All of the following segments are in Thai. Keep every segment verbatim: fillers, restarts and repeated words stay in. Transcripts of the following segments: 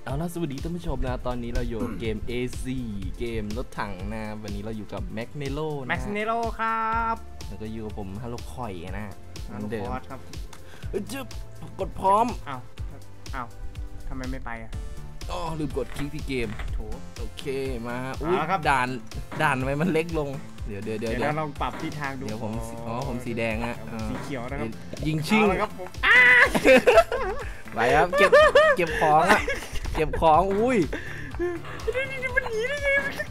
เอาล่ะสวัสดีท่านผู้ชมนะตอนนี้เราอยู่เกม เอ ซี เกมรถถังนะวันนี้เราอยู่กับแม็กเนโลนะแม็กเนโลครับแล้วก็อยู่กับผมฮัลโหลคอยนะฮัลโหลคอยครับจึ๊บกดพร้อมอ้าวอ้าวทำไมไม่ไปอ่ะอ๋อลืมกดคลิกที่เกมโถโอเคมาอุ้ยด่านด่านทำไมมันเล็กลงเดี๋ยวเดี๋ยวเดี๋ยวเดี๋ยวลองปรับทิศทางดูเดี๋ยวผมอ๋อผมสีแดงอะสีเขียวนะครับยิงชิงครับผมไปครับเก็บเก็บของอะเก็บของอุ้ยมันหนีได้ไง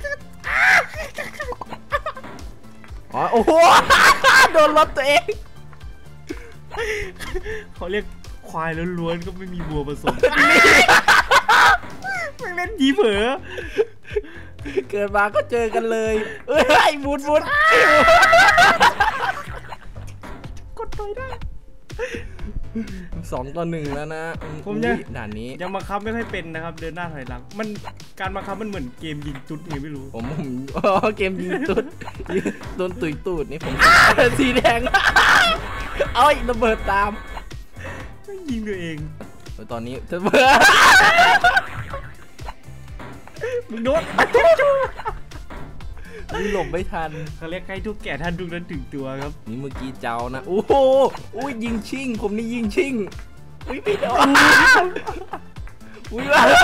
อ๋อโอ้โหโดนรถตัวเองเขาเรียกควายล้วนๆก็ไม่มีวัวผสมมันเล่นผีเผลอเกิดมาก็เจอกันเลยเอ้ยบุดบุดกดต่อยได้สองต่อหนึ่งแล้วนะผมยังด่านนี้ยังบังคับไม่ค่อยเป็นนะครับเดินหน้าถอยหลังมันการบังคับมันเหมือนเกมยิงตุ๊ดนี่ไม่รู้ผมผมอ๋อเกมยิงตุ๊ดโดนตุยตูดนี่ผมสีแดงเอาอีกระเบิดตามยิงตัวเองตอนนี้เธอเบื่อมึงโดนมึงหลบไม่ทันเขาเรียกใครทุกแก่ท่านทุกนั้นถึงตัวครับนี่เมื่อกี้เจ้านะโอ้โหอุ้ยยิงชิงผมนี่ยิงชิงอุ้ยไม่โดนอุ้ย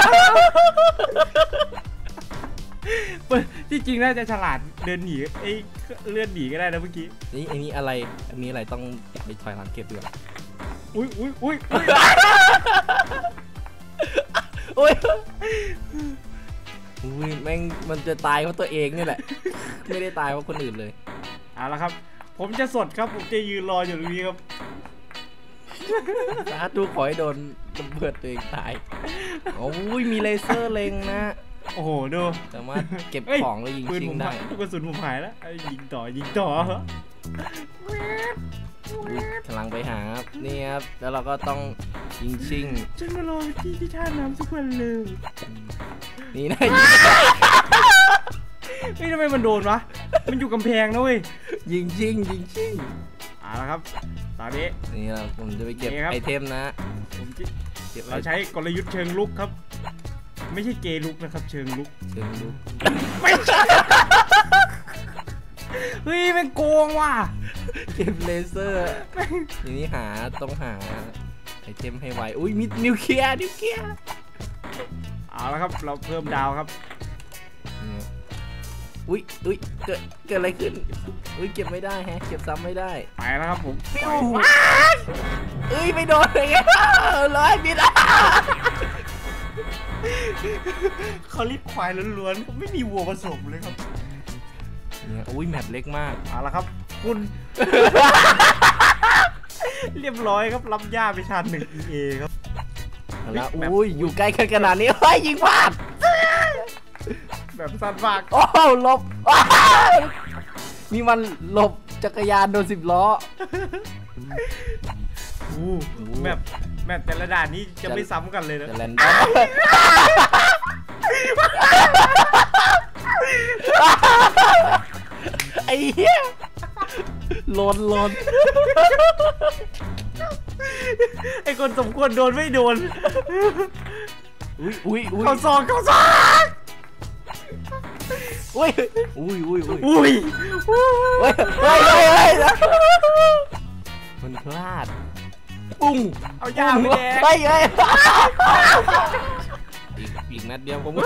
ที่จริงน่าจะฉลาดเดินหนีไอ้เลื่อนหนีก็ได้นะเมื่อกี้นี่ไอ้นี่อะไรอันนี้อะไรต้องไปถอยหลังเก็บด้วยอุ้ยอุ้ยอุ้ยอุ้ยอุ้ยแม่งมันจะตายเพราะตัวเองนี่แหละไม่ได้ตายเพราะคนอื่นเลยเอาละครับผมจะสดครับผมจะยืนรออยู่ตรงนี้ครับถ้าดูขอให้โดนระเบิดตัวเองตายโอ้ยมีเลเซอร์เล็งนะโอ้โหดูสามารถเก็บของแล้วยิงชิงได้กระสุนผมหายแล้วยิงต่อยิงต่อกำลังไปหาครับนี่ครับแล้วเราก็ต้องยิงชิงฉันมารอที่ที่ท่าน้ำทุกวันเลยนี่นะนี่ทำไมมันโดนวะมันอยู่กำแพงนะเว้ยยิงชิงยิงชิงเอาละครับตอนนี้นี่เราผมจะไปเก็บไอเทมนะผมเราใช้กลยุทธ์เชิงลุกครับไม่ใช่เกย์ลุกนะครับเชิงลุกเชิงลุกไม่ใช่เฮ้ยมันโกงว่ะเก็บเลเซอร์ทีนี้หาต้องหาไอเทมให้ไวอุ้ยมีนิวเคลียร์นิวเคลียร์เอาละครับเราเพิ่มดาวครับอุ้ยอุ้ยเกิดเกิดอะไรขึ้นอุ้ยเก็บไม่ได้แฮะเก็บซ้ำไม่ได้ไปแล้วครับผมเอ้ยไม่โดนเลยร้อยบิดเขารีบควายล้วนๆไม่มีวัวผสมเลยครับเนี่ยอุ้ยแมปเล็กมากเอาละครับคุณเรียบร้อยครับรับย่าไปชาร์จหนึ่ง อี เอ ครับแล้วอุ้ยอยู่ใกล้กันขนาดนี้เฮ้ยยิงพลาดแบบสั้นมากโอ้หลบนี่มันหลบจักรยานโดนสิบล้อแมปแมปแต่ละด่านนี้จะไม่ซ้ำกันเลยนะจะแลนด์ไอ้เหี้ยหล่นหล่นไอ้คนสมควรโดนไม่โดนอุ้ยอุ้ยอุ้ยเขาซองเขาซองอุ้ยอุ้ยอุ้ยอุ้ยอุ้ยเฮ้ยเฮ้ยเฮ้ยมันพลาดปุ้งเอายาไปแดงเฮ้ยเฮ้ยอีกอีกนัดเดียวผม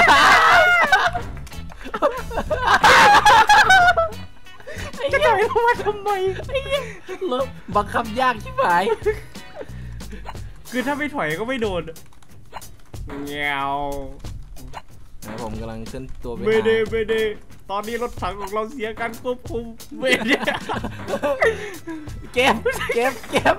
จะถอยลงมาทำไมรถบังคับยากชิบหายคือถ้าไม่ถอยก็ไม่โดนเงี้ยวนะผมกำลังเคลื่อนตัวไปไม่ได้ไม่ได้ตอนนี้รถถังของเราเสียการควบคุมไม่ได้เก็บเก็บเก็บ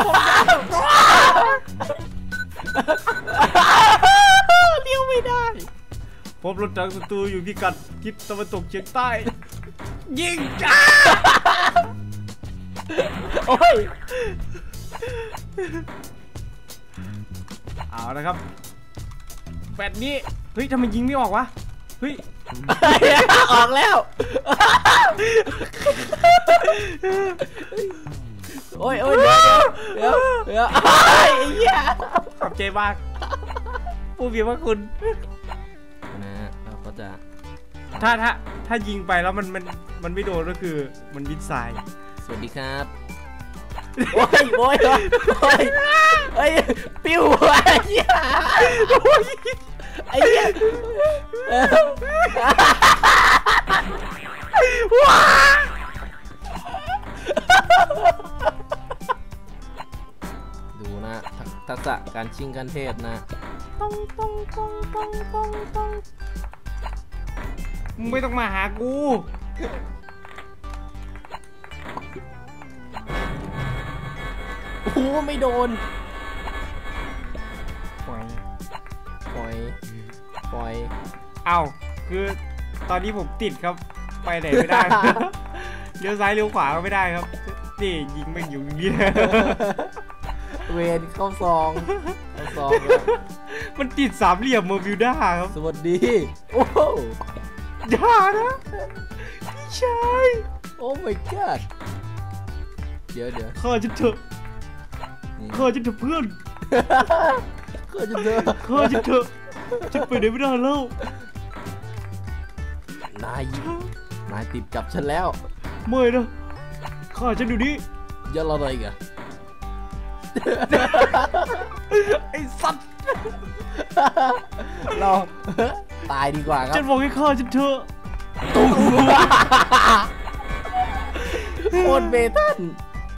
เลี้ยวไม่ได้พบรถถังศัตรูอยู่พิกัดทิศตะวันตกเฉียงใต้ยิงจ้าโอ้ยเอาละครับแฟนนี้เฮ้ยทำไมยิงไม่ออกวะเฮ้ยออกแล้วโอ้ยโอ้ยเดี๋ยวเดี๋ยวเดี๋ยวไอ้เหี้ยขอบใจมากผู้มีพระคุณนะเราก็จะถ้าถ้าถ้ายิงไปแล้วมันมันมันไม่โดนก็คือมันวิดทรายสวัสดีครับโอ้ยโอ้ยโอ้ยไอ้ปิ้วไอ้เหี้ยไอ้เหี้ยว้าดูนะทักษะการชิงกันเทศนะต้องต้องต้องต้องต้องต้องมึงไม่ต้องมาหากูโอ้โหไม่โดนปล่อยปล่อยปล่อยเอ้าคือตอนนี้ผมติดครับไปไหนไม่ได้ เลี้ยวซ้ายเลี้ยวขวาก็ไม่ได้ครับนี่ยิงไม่อยู่อย่างนี้เวนเข้าซองเข้าซองมันติดสามเหลี่ยมเมอร์บิวด้าครับสวัสดีโอ้โหอย่านะพี่ชายโอ้ my god เดี๋ยวเดี๋ยวข้าจะเถอะข้าจะเถอะเพื่อนก็จะเจอข้าจะเถอะจะไปไหนไม่ได้แล้วนายนายติดกับฉันแล้วไม่นะข้าฉันอยู่นี่อย่าละอะไรกันไอ้สัตว์เราตายดีกว่าครับฉันบอกให้ข้าฉันเถอะโคตรเบตัน